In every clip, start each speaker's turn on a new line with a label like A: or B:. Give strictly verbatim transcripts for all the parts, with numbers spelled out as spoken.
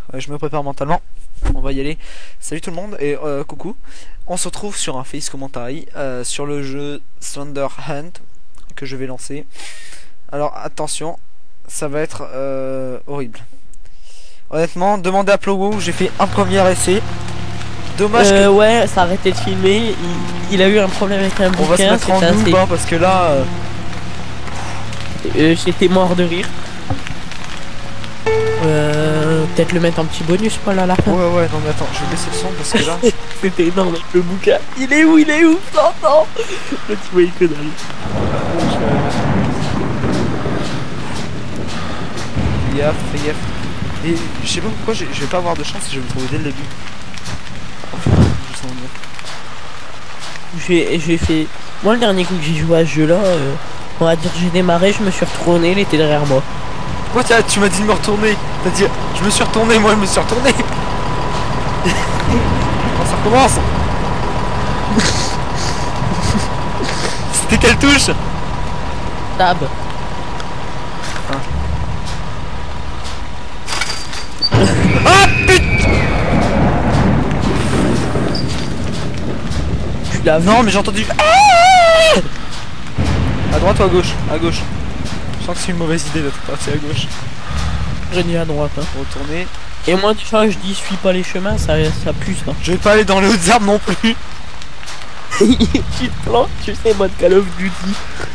A: Ouais, je me prépare mentalement. On va y aller. Salut tout le monde et euh, coucou. On se retrouve sur un Face Commentary euh, sur le jeu Slender Hand que je vais lancer. Alors attention, ça va être euh, horrible. Honnêtement, demandez à Plowo, j'ai fait un premier essai. Dommage
B: euh,
A: que...
B: Ouais, ça a arrêté de filmer. Il, il a eu un problème avec un bouquin.
A: On va se mettre en noob assez... hein, parce que là... Euh...
B: Euh, J'étais mort de rire. Euh, Peut-être le mettre en petit bonus, pas là à la fin.
A: Ouais ouais, non mais attends, je vais baisser le son parce que là...
B: C'était énorme avec le bouquin. Il est où, il est où? Non, non. Là tu vois, il que dalle.
A: Fais gaffe, fais gaffe. Et je sais pas pourquoi je vais pas avoir de chance et je vais me trouver dès le début.
B: J'ai j'ai fait... Moi le dernier coup que j'ai joué à ce jeu là, euh, on va dire j'ai démarré, je me suis retourné, il était derrière moi.
A: Pourquoi tiens, tu m'as dit de me retourner? T'as dit je me suis retourné, moi je me suis retourné. Quand ça recommence. C'était quelle touche?
B: Tab.
A: Ah, ah putain.
B: Tu l'as vu?
A: Non mais j'ai entendu. Ah, à droite ou à gauche? À gauche. Je sens que c'est une mauvaise idée d'être parti à gauche.
B: J'ai dit à droite. Hein.
A: Retourner.
B: Et moi tu vois, je dis suis pas les chemins, ça, ça pue ça.
A: Je vais pas aller dans les hautes herbes non plus.
B: Tu te plantes, tu sais, mode Call of Duty.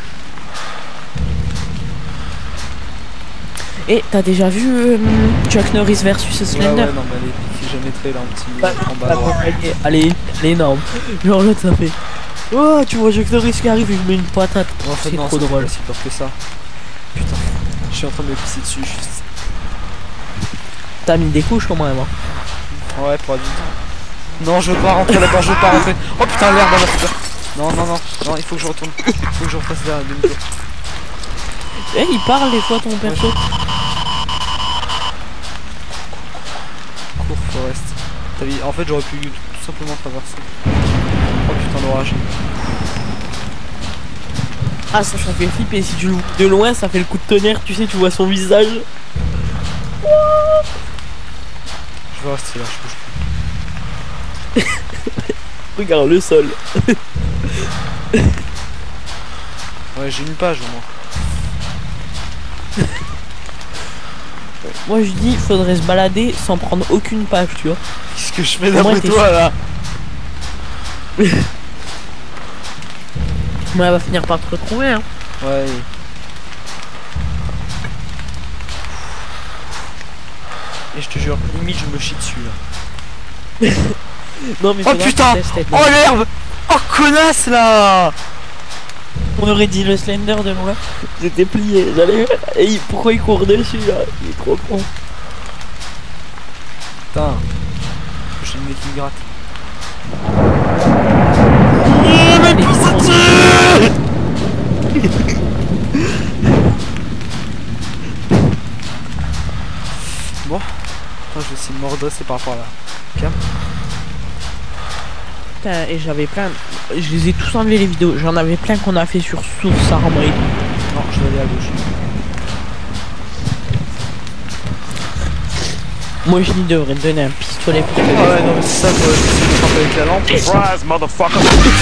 B: Et t'as déjà vu euh, Chuck Norris versus Slender?
A: Ouais, ouais, non mais allez, si jamais très là un petit
B: bah,
A: en bas droit.
B: Allez, elle est énorme. Genre là ça fait. Oh, tu vois Chuck Norris qui arrive et je mets une patate.
A: En fait,
B: c'est
A: non,
B: trop drôle.
A: C'est pire que ça. Putain, je suis en train de me pisser dessus juste.
B: T'as mis des couches au moins, moi.
A: Ouais, pour adultes. Non, je veux pas rentrer là-bas, je veux pas rentrer. Oh putain, l'air dans la putain. Non, non, non, non, il faut que je retourne. Il faut que je refasse derrière demi-tour.
B: Eh, il parle des fois ton perso.
A: Cours Forest. T'as vu, en fait, j'aurais pu tout simplement traverser. Oh putain, l'orage.
B: Ah, ça, ça fait flipper. Si tu le vois de loin, ça fait le coup de tonnerre. Tu sais, tu vois son visage.
A: Je vais rester là, je bouge plus.
B: Regarde le sol.
A: Ouais, j'ai une page au moins.
B: Moi je dis il faudrait se balader sans prendre aucune page, tu vois.
A: Qu'est-ce que je fais d'après toi là?
B: Moi elle va finir par te retrouver hein.
A: Ouais. Et je te jure, limite je me chie dessus là.
B: Non mais
A: oh putain! Oh l'herbe! Oh connasse là!
B: On aurait dit le Slender de moi. J'étais plié, j'allais. Et il... pourquoi il court dessus là? Il est trop con.
A: Putain. J'ai une mec qui me gratte.
B: Oh mais putain!
A: Bon. Attends, je vais essayer de me redresser par rapport à la cam.
B: Putain, et j'avais plein. Je les ai tous enlevés les vidéos. J'en avais plein qu'on a fait sur Source Armée.
A: Non, je vais aller à gauche.
B: Moi je lui devrais donner un pistolet pour
A: Ah ouais, non, mais c'est ça, quoi. Je vais essayer de frapper avec la lampe.
C: Surprise, motherfucker!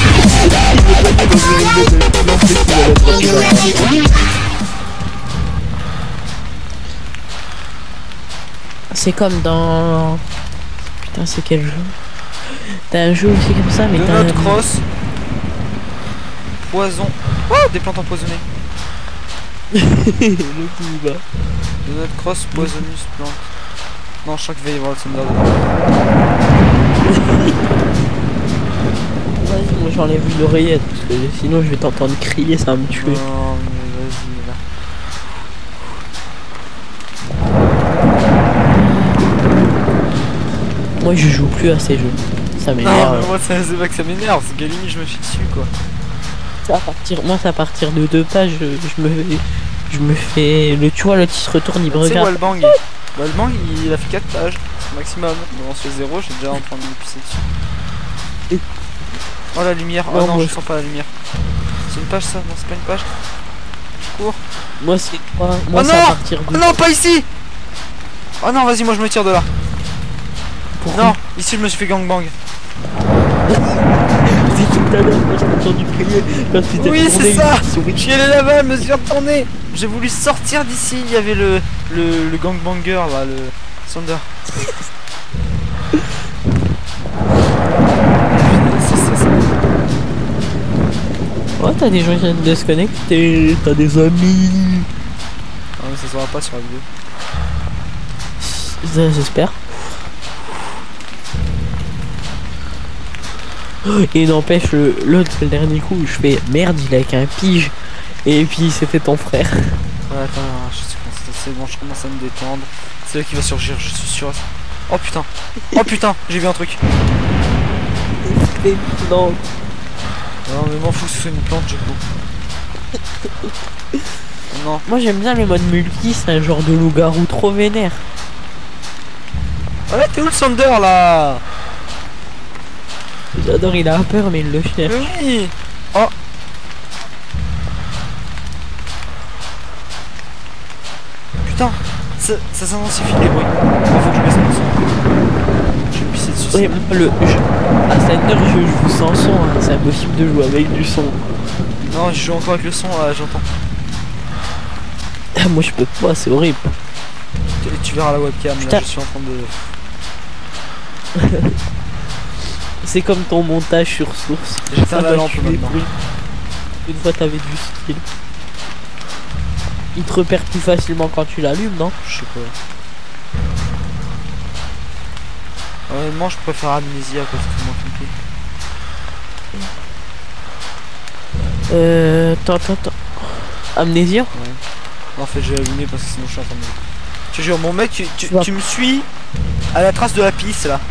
B: C'est comme dans... Putain, c'est quel jeu? T'as un jeu aussi comme ça, mais
A: de
B: t'as
A: notre
B: un...
A: cross. Poison. Oh, des plantes empoisonnées.
B: Le coup bas.
A: De notre cross, poisonous plante. Non, je sens qu'il va y avoir le Slender dedans.
B: Vas-y, moi j'enlève une oreillette, parce que sinon je vais t'entendre crier, ça va me tuer.
A: Non, mais vas-y, là.
B: Moi je joue plus à ces jeux. Ça
A: Non,
B: m'énerve.
A: mais moi, ça, c'est pas que ça m'énerve, c'est qu'à limite, je me chie dessus, quoi.
B: Ça, à partir... Moi c'est à partir de deux pages, je, je me je me fais... Le, tu vois, le petit se retourne, il me
A: Tu sais,
B: regarde.
A: Wallbang, Wallbang, il a fait quatre pages maximum. Bon, on se fait zéro, j'ai déjà en train de me pisser dessus. Oh la lumière, oh
B: Non,
A: non,
B: moi,
A: je sens pas la lumière. C'est une page ça, non, c'est pas une page. Je cours.
B: Moi c'est pas... Moi
A: Oh
B: c'est à
A: non,
B: partir de...
A: oh non, pas ici. Oh non, vas-y, moi je me tire de là.
B: Pourquoi?
A: Non, ici je me suis fait gangbang.
B: C'est tout à l'heure quand je t'ai entendu crier. Quand tu t'es
A: Oui,
B: retourné,
A: c'est ça.
B: il sourit.
A: Je suis allé là-bas, je me suis retourné. J'ai voulu sortir d'ici, il y avait le, le, le gangbanger là, le Thunder. C'est ça, ça.
B: Ouais, t'as des gens qui viennent de se connecter, t'as des amis.
A: Ah, mais ça se voit pas sur la vidéo.
B: Ça, j'espère. Et n'empêche, le- l'autre, le dernier coup, je fais merde, il est avec un pige. Et puis c'était ton frère.
A: Ouais, attends, je sais comment c'est c'est bon, je commence à me détendre. C'est là qui va surgir, je suis sûr. Oh putain, oh putain, j'ai vu un truc.
B: Et non.
A: Non, mais m'en fous, c'est une plante, j'ai beau. Non.
B: Moi j'aime bien le mode multi, c'est un genre de loup-garou trop vénère.
A: Ouais, t'es où le Thunder là?
B: J'adore, il a peur mais il le cherche.
A: Mais oui. Oh. Putain, ça, ça s'intensifie les bruits. Il faut que je baisse mon son. Je vais pisser dessus.
B: Oui, moi, le je, à Thunder je joue sans son, hein. C'est impossible de jouer avec du son.
A: Non, je joue encore avec le son là, j'entends.
B: Moi je peux pas, c'est horrible.
A: Tu, tu verras la webcam,
B: Putain.
A: là je suis en train de...
B: C'est comme ton montage sur source.
A: J'éteins
B: Ça
A: la
B: doit
A: lampe
B: tuer les
A: maintenant.
B: bruits. Une fois t'avais du style. Il te repère plus facilement quand tu l'allumes, non?
A: Je sais pas. Honnêtement, je préfère Amnesia parce que c'est moins compliqué.
B: Euh... Attends, attends, attends. Amnésia?
A: Ouais. En fait, j'ai allumé parce que sinon je suis en train de... Je te jure, mon mec, tu, tu,
B: Tu vas-
A: tu me suis à la trace de la pisse là.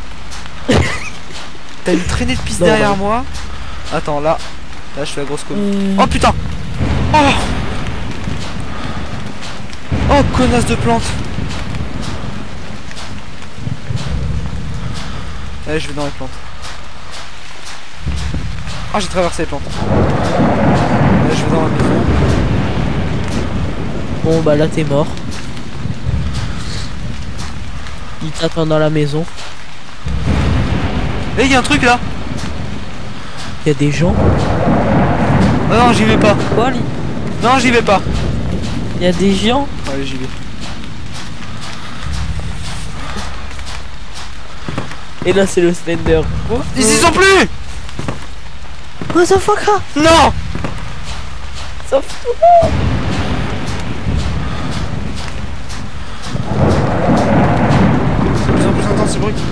A: T'as une traînée de pisse
B: Non,
A: derrière
B: bah.
A: moi. Attends, là. Là, je fais la grosse con.
B: Euh...
A: Oh putain. Oh. Oh, connasse de plante. Allez, je vais dans les plantes. Ah, j'ai traversé les plantes. Allez, je vais dans la maison.
B: Bon bah là t'es mort. Il t'attend dans la maison.
A: Eh, il y a un truc là.
B: Il y a des gens.
A: Non, non, j'y vais pas.
B: Quoi lui?
A: Non, j'y vais pas.
B: Il y a des gens.
A: Allez, j'y vais.
B: Et là c'est le Slender. Oh,
A: Ils y sont plus.
B: What the fuck?
A: Non.
B: Ça fout.
A: C'est de plus en plus intense ce bruit.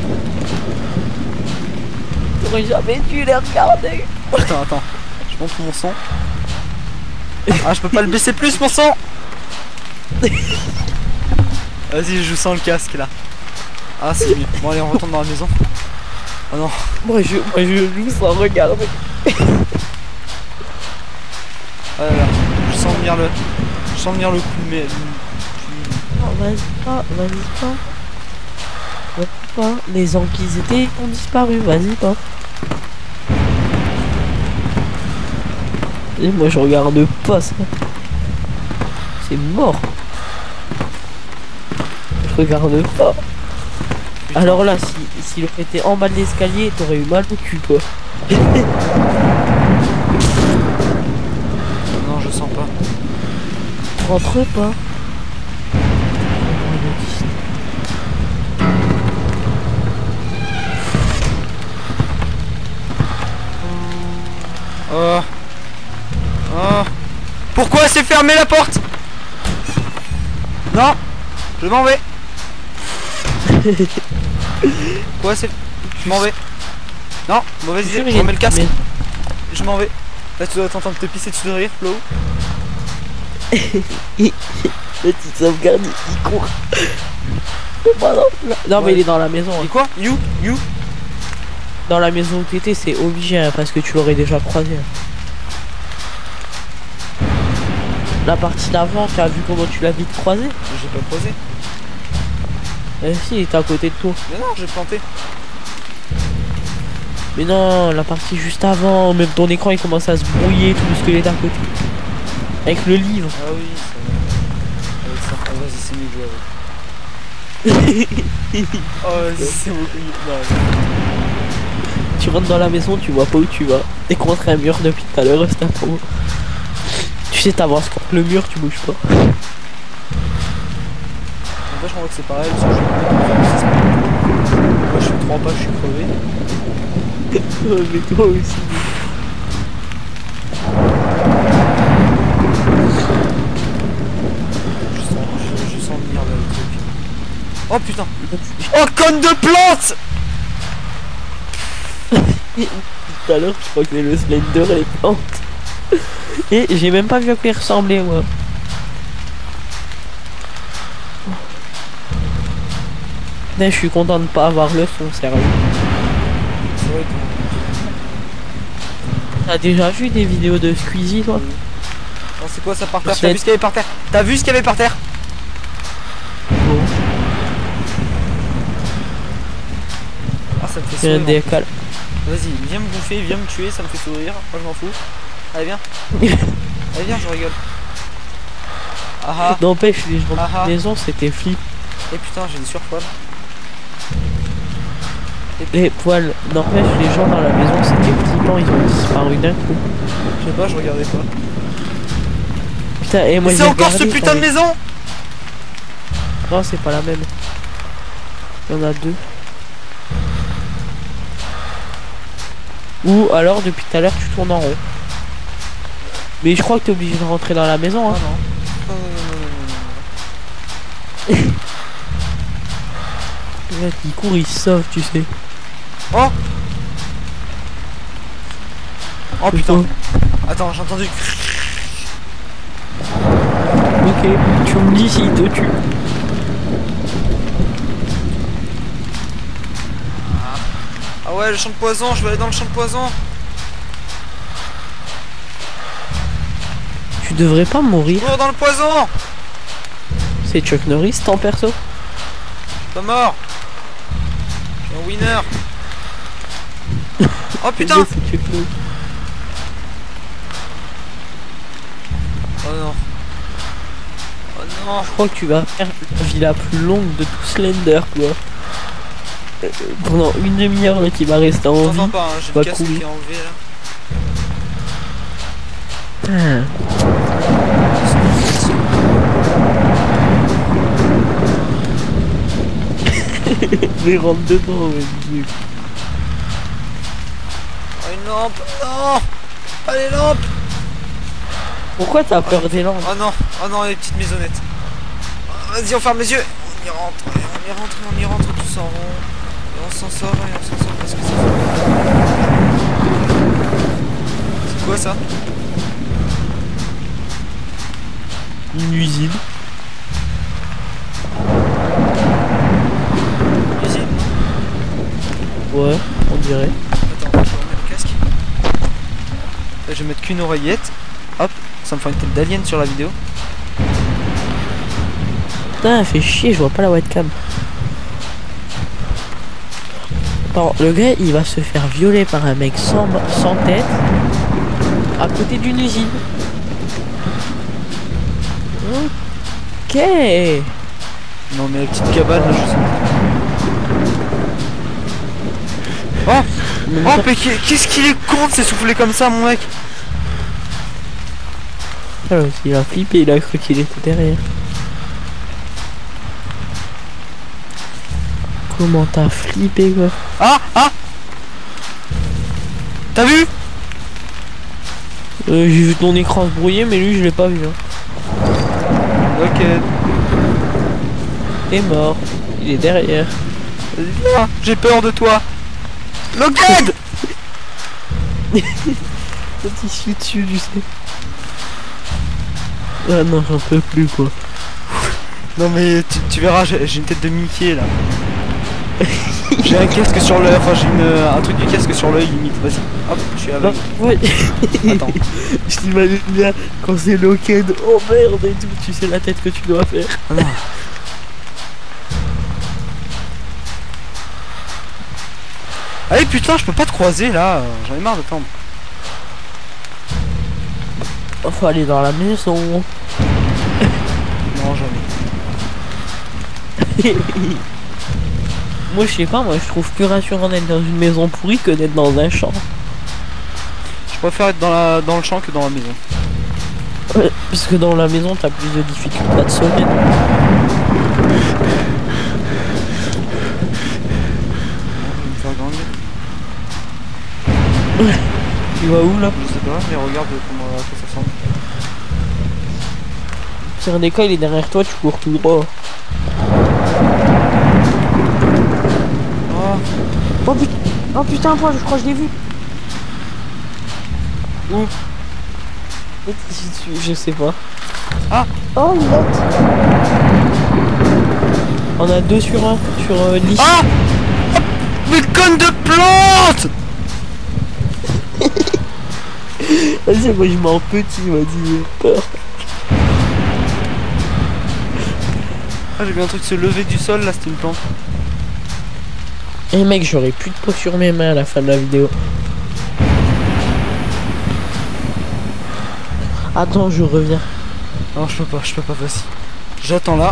B: J'aurais jamais dû les regarder.
A: Attends, attends. Je monte mon son. Ah, je peux pas le baisser plus, mon son. Vas-y, je joue sans le casque là. Ah, c'est mieux. Bon, allez, on retourne dans la maison. Oh non.
B: Moi je, moi je joue sans regarder.
A: Ah là là. Je sens venir le. Je sens venir le coup de mes.
B: Non, vas-y pas, vas-y pas. Vas-y pas. Les gens qui étaient ont disparu, vas-y pas. Et moi je regarde pas ça. C'est mort. Je regarde pas.
A: Putain.
B: Alors là, si, si l'aurait été en bas de l'escalier, t'aurais eu mal au cul quoi.
A: Non, je sens pas.
B: Rentre pas.
A: Oh. Oh. Pourquoi c'est fermé la porte? Non. Je m'en vais. Quoi c'est... Je m'en vais. Non, mauvaise idée, je remets le casque. Je m'en vais. Là tu dois t'entendre te pisser dessus de rire, Flo.
B: Le petit sauvegarde, il court. Non, non mais
A: Ouais.
B: il est dans la maison.
A: Et
B: Hein.
A: quoi? You? You?
B: Dans la maison où t'étais, c'est obligé hein, parce que tu l'aurais déjà croisé. La partie d'avant, tu as vu comment tu l'as vite croisé?
A: J'ai pas posé.
B: Eh si, il était à côté de toi.
A: Mais non, j'ai planté.
B: Mais non, la partie juste avant, même ton écran il commence à se brouiller, tout ce que est à côté. Avec le livre.
A: Ah oui, ça va. Avec ça. Ah, vas-y, c'est mieux de jouer avec. Oh, c'est beaucoup mieux. Non,
B: Tu rentres dans la maison, tu vois pas où tu vas. T'es contre un mur depuis tout à l'heure, c'est un peu. Tu sais, t'avances contre le mur, tu bouges pas.
A: en fait, je crois que c'est pareil. Parce que je... Moi, je fais trois pas, je suis crevé.
B: Ouais, mais toi aussi.
A: Je sens, je, je sens venir le truc. Oh putain. Oh, conne de plante.
B: Tout à l'heure, je crois que c'est le Slender et les plantes. Et j'ai même pas vu à quoi il ressemblait, moi. Mais je suis content de pas avoir le son, sérieux.
A: C'est vrai que...
B: T'as déjà vu des vidéos de Squeezie, toi?
A: Non, c'est quoi ça par terre?
B: C'est-
A: T'as vu ce qu'il y avait par terre? T'as vu ce qu'il y avait par terre?
B: Bon,
A: Ah, ça me fait
B: c'est un
A: sourire.
B: décal.
A: Vas-y, viens me bouffer, viens me tuer, ça me fait sourire. Moi, je m'en fous. Allez, viens. Allez, viens, je rigole. Ah ah.
B: N'empêche, les gens de
A: Ah ah.
B: la maison, c'était flip.
A: Et putain, j'ai des surpoids.
B: Les poils, n'empêche, les gens dans la maison, c'était flippant, ils ont disparu d'un coup.
A: Je sais pas, je regardais pas.
B: Putain, et moi
A: Mais
B: j'ai
A: c'est encore ce
B: regardé,
A: putain de
B: t'avais-
A: maison!
B: Non, c'est pas la même. Il y en a deux. Ou alors, depuis tout à l'heure, tu tournes en rond. Mais je crois que t'es obligé de rentrer dans la maison,
A: Ah
B: hein.
A: non. Non, non, non, non, non, non.
B: Le mec, il court, il se sauve, tu sais.
A: Oh! Oh putain.
B: Putain.
A: Attends, j'ai entendu.
B: Ok, tu me dis s'il te tue.
A: Ah ouais, le champ de poison, je vais aller dans le champ de poison.
B: Tu devrais pas mourir.
A: Cours dans le poison!
B: C'est Chuck Norris, ton perso.
A: Pas mort! Je suis un winner! Oh putain!
B: C'est Chuck Norris.
A: Oh non! Oh non!
B: Je crois que tu vas faire la vie la plus longue de tout Slender, quoi. Euh, Pendant une demi-heure, là, qui va rester en
A: Je
B: vie.
A: t'entends pas, hein, j'ai
B: va
A: le casque
B: courir.
A: qui est enlevé là.
B: Putain. Mais rentre dedans, ouais. Dieu.
A: Oh une lampe! Non! Pas les lampes!
B: Pourquoi t'as peur des lampes?
A: Oh non! Oh non, les petites maisonnettes! Oh, vas-y, on ferme les yeux! On y rentre! Et on y rentre, on y rentre tous en rond. Et on s'en sort, et on s'en sort parce que c'est fou. C'est quoi ça?
B: Une usine.
A: Usine?
B: Ouais, on dirait.
A: Attends, je vais remettre le casque. Là, je vais mettre qu'une oreillette. Hop, ça me fait une tête d'alien sur la vidéo.
B: Putain, fait chier, je vois pas la webcam. Attends, le gars, il va se faire violer par un mec sans, sans tête à côté d'une usine. Ok.
A: Non mais la petite cabane là, je sais pas. Oh! Oh mais qu'est- qu'est-ce qu'il est con de s'essouffler comme ça mon mec!
B: Alors, il a flippé, il a cru qu'il était derrière. Comment t'as flippé, quoi?
A: Ah! Ah! T'as vu?
B: Euh, j'ai vu ton écran se brouiller, mais lui, je l'ai pas vu. Hein.
A: Ok.
B: Il est mort. Il est derrière.
A: Vas-y, viens, j'ai peur de toi! Lockheed!
B: Quand il suit dessus, tu sais. Ah non, j'en peux plus, quoi.
A: Non mais tu, tu verras, j'ai j'ai une tête de Mickey là. J'ai un casque sur l'œil, enfin j'ai une, un truc du casque sur l'œil limite, vas-y. Hop, je suis
B: Non,
A: aveugle.
B: ouais.
A: Attends.
B: Je t'imagine bien quand c'est Lockheed. Oh merde et tout. Tu sais la tête que tu dois faire.
A: Ah non. Allez putain, je peux pas te croiser là, j'en ai marre d'attendre.
B: Oh, faut aller dans la maison.
A: Non, jamais.
B: Moi je sais pas, moi je trouve plus rassurant d'être dans une maison pourrie que d'être dans un champ.
A: Je préfère être dans, la, dans le champ que dans la maison.
B: Ouais, parce que dans la maison t'as plus de difficultés à te sauver. Tu vas où là?
A: Je sais pas, mais regarde comment à quoi ça ressemble.
B: Sur des cas il est derrière toi, tu cours tout droit.
A: Oh,
B: Oh putain, oh putain, toi je crois que je l'ai vu.
A: où?
B: Je sais pas.
A: Ah.
B: Oh il note. On a deux sur un sur euh, l'issue.
A: Ah, mais conne de plante.
B: Vas-y, moi je m'en petit, vas-y, j'ai peur.
A: Ah, j'ai vu un truc se lever du sol, là c'était une plante.
B: Eh mec, j'aurais plus de peau sur mes mains à la fin de la vidéo. Attends, je reviens.
A: Non, je peux pas, je peux pas, vas-y. J'attends là.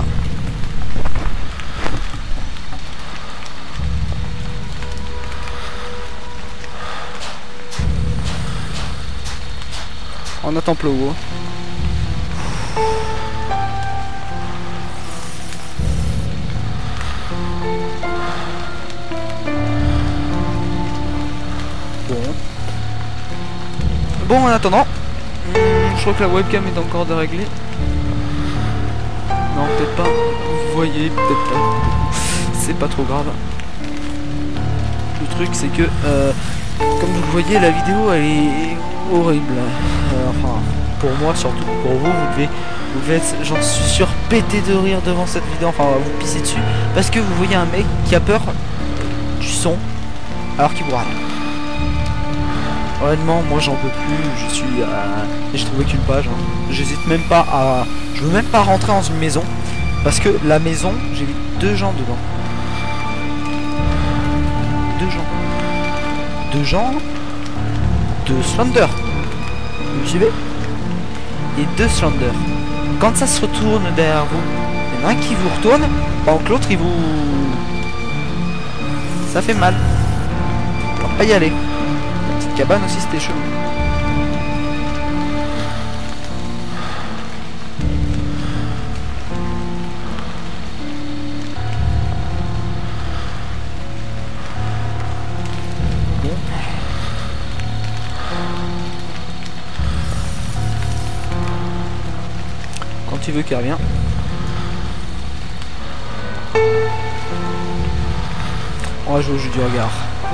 A: On attend Plowo. Bon. Bon, en attendant, hum, je crois que la webcam est encore déréglée. Non, peut-être pas. Vous voyez, peut-être pas. C'est pas trop grave. Le truc, c'est que, euh, comme vous le voyez, la vidéo, elle est horrible. Euh, enfin, pour moi, surtout pour vous, vous devez, vous devez être, j'en suis sûr, pété de rire devant cette vidéo. Enfin, vous pisser dessus. Parce que vous voyez un mec qui a peur du son, alors qu'il voit rien. Honnêtement, moi j'en peux plus, je suis à... et j'ai trouvé qu'une page, hein. J'hésite même pas à... Je veux même pas rentrer dans une maison, parce que la maison, j'ai vu deux gens dedans. Deux gens. Deux gens, deux Slender. Vous me suivez? Et deux Slender. Quand ça se retourne derrière vous, il y en a un qui vous retourne, pendant que l'autre il vous... Ça fait mal. On va pas y aller. Cabane aussi c'était chelou. Bon. Quand tu veux qu'il revient. On va jouer au jeu du regard.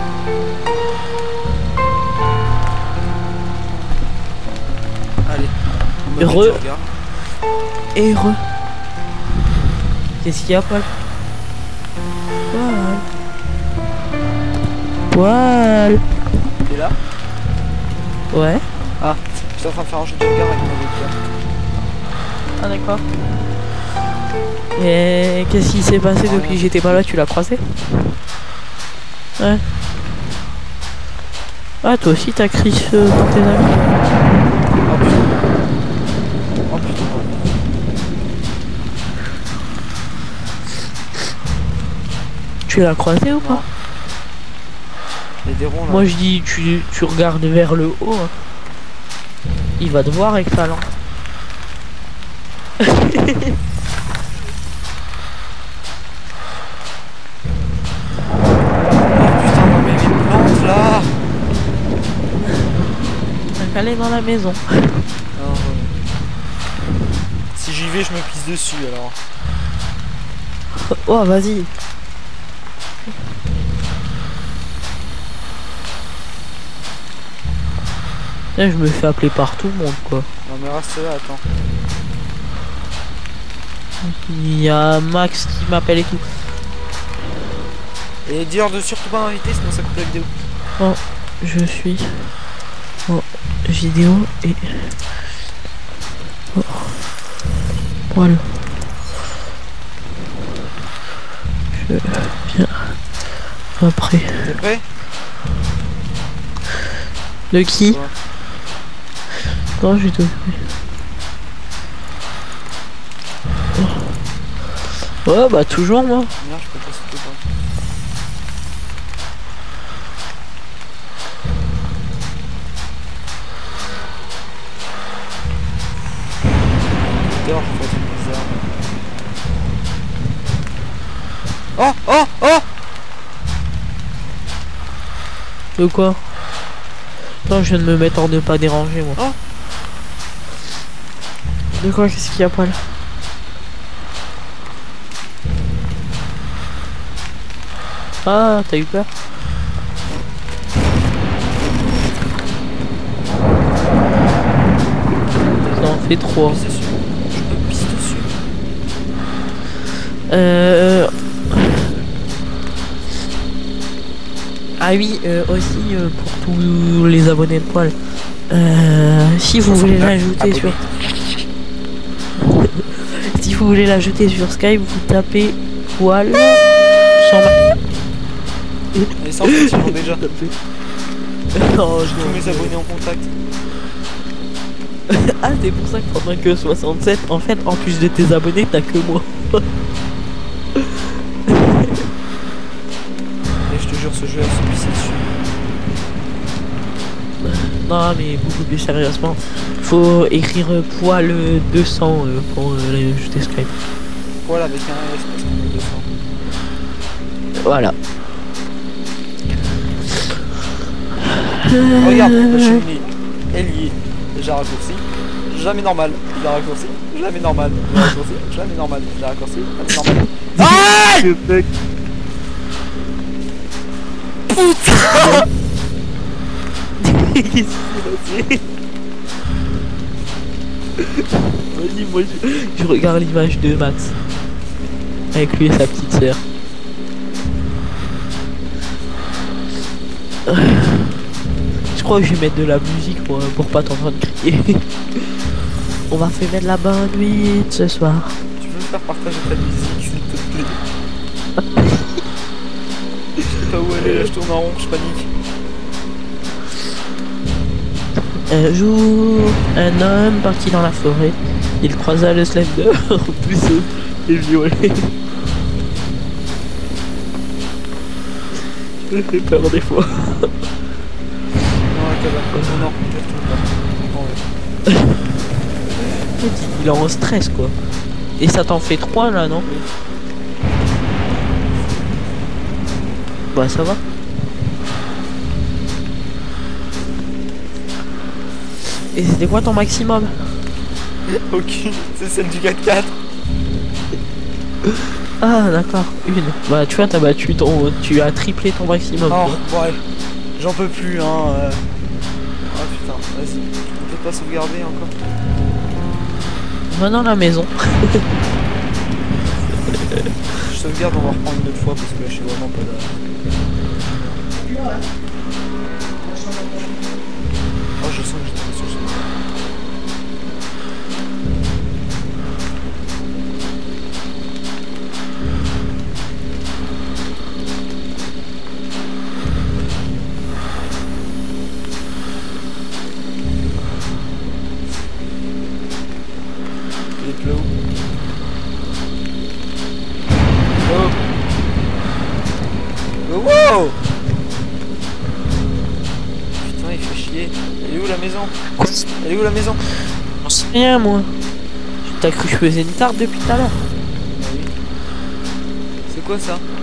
B: Heureux. Heureux. Qu'est-ce qu'il y a, Paul? Paul. Paul.
A: T'es là?
B: Ouais.
A: Ah, je suis en train de faire un jeu de regard avec mon webcam.
B: Ah d'accord. Et qu'est-ce qui s'est passé
A: Ah,
B: depuis
A: rien.
B: que j'étais pas là? Tu l'as croisé? Ouais. Ah toi aussi t'as Chris euh, dans tes amis?
A: Oh putain. Oh putain.
B: Tu l'as croisé ou pas?
A: Non. Il y a des ronds là.
B: Moi je dis tu, tu regardes vers le haut. Hein. Il va te voir avec sa lampe.
A: Là.
B: T'as qu'à aller dans la maison.
A: Alors, euh, si j'y vais, je me pisse dessus alors.
B: Oh vas-y. Là je me fais appeler par tout le monde quoi.
A: Non mais reste là, attends.
B: Il y a Max qui m'appelle et tout.
A: Et dire de surtout pas m'inviter sinon ça coupe la vidéo.
B: Oh, je suis en vidéo et oh. Voilà. Je viens après.
A: T'es prêt?
B: De qui?
A: Ouais.
B: Non, je vais te. Oh. Ouais, bah toujours moi.
A: Merde, je peux pas sauter pas. Dehors, je crois que c'est bizarre. Oh, oh, oh!
B: De quoi? Attends, je viens de me mettre en ne pas déranger moi.
A: Oh.
B: De quoi? Qu'est-ce qu'il y a pas là? Ah, t'as eu peur? Ça en fait trois.
A: Pisse dessus. Je peux pisser dessus.
B: Euh... Ah oui, euh, aussi euh, pour tous les abonnés de poil. Euh, si vous voulez l'ajouter sur... si vous voulez l'ajouter sur Skype, vous tapez poil sans...
A: Et ça en fait, ils l'ont déjà.
B: Non, je
A: Tous mes abonnés en contact.
B: Ah, c'est pour ça que t'en as que soixante-sept. En fait, en plus de tes abonnés, t'as que moi.
A: Et je te jure, ce jeu, elle se pisse dessus.
B: Non, mais beaucoup plus sérieusement, faut écrire euh, poil euh, deux cents euh, pour euh, l'ajouter Skype.
A: Voilà, avec un S parce qu'on est deux cents.
B: Voilà.
A: Regarde, la cheminée, elle y est. J'ai raccourci. Jamais normal. J'ai raccourci. Jamais normal. J'ai raccourci. Jamais normal. J'ai raccourci. Jamais normal. Aïe! Putain!
B: Qu'est-ce qui s'est passé? Vas-y, moi je, je regarde l'image de Max. Avec lui et sa petite sœur. Je crois que je vais mettre de la musique pour, pour pas t'entendre crier. On va faire mettre la bonne nuit ce soir.
A: Tu veux me faire partager ta musique s'il te plaît? Je sais pas où aller là, je tourne en rond, je panique.
B: Un jour, un homme parti dans la forêt, il croisa le Slender, en plus euh, et violet. Je me fais peur des fois.
A: Non, la cabane. Non, non, je tourne pas. Non, ouais.
B: Il est en stress quoi. Et ça t'en fait trois là, non?
A: Oui.
B: Bah ça va. Et c'était quoi ton maximum?
A: Ok, c'est celle du quatre quatre.
B: Ah d'accord, une. Bah tu vois, t'as battu ton... Tu as triplé ton maximum.
A: Oh,
B: quoi.
A: ouais. J'en peux plus, hein. Euh... Ah putain, vas-y. On peut pas sauvegarder encore.
B: Va dans la maison.
A: Je sauvegarde, on va reprendre une autre fois parce que là je suis vraiment pas là. Oh, je sens que j'étais pas sur ce. Il est là où? Oh! Oh, wow! Putain, il fait chier. Elle est où la maison? Elle est où la maison?
B: J'en sais rien moi. T'as cru que je faisais une tarte depuis tout à l'heure?
A: Ah oui. C'est quoi ça?